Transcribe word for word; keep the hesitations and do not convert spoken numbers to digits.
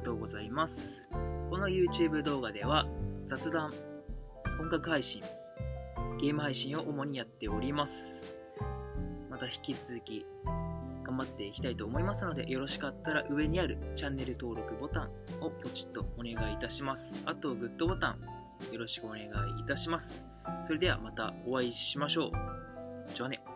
とうございます。この YouTube 動画では雑談、音楽配信、ゲーム配信を主にやっております。また引き続き頑張っていきたいと思いますので、よろしかったら上にあるチャンネル登録ボタンをポチッとお願いいたします。あとグッドボタンよろしくお願いいたします。それではまたお会いしましょう。じゃあね。